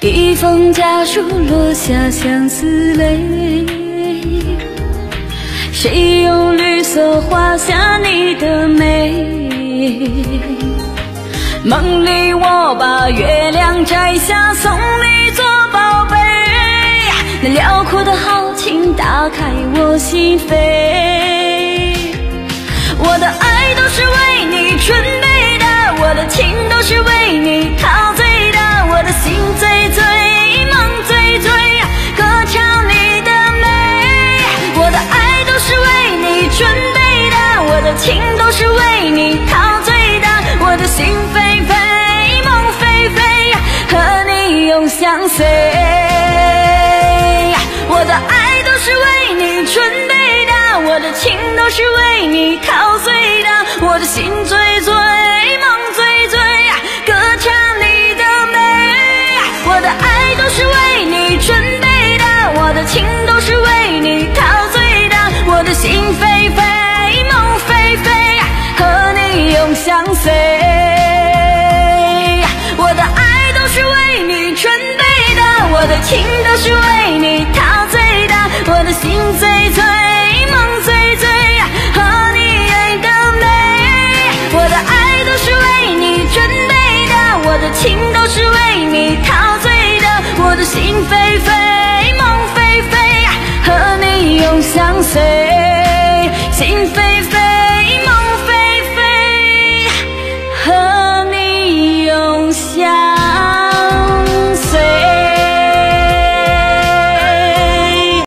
一封家书落下相思泪，谁用绿色画下你的美？梦里我把月亮摘下送你做宝贝，那辽阔的豪情打开我心扉。我的爱都是为你准备的，我的情都是为你陶醉的，我的心醉醉，梦醉醉，歌唱你的美。我的爱都是为你准备的，我的情都是为你陶醉的，我的心飞飞，梦飞飞，和你永相随。我的爱都是为你准备的，我的情都是为你陶醉的，我的心醉醉，梦醉醉，歌唱你的美。我的爱都是为你准备的，我的情都是为你陶醉的，我的心飞飞，梦飞飞，和你永相随。我的爱都是为你准备的，我的情都是为你陶醉的，我的心醉醉。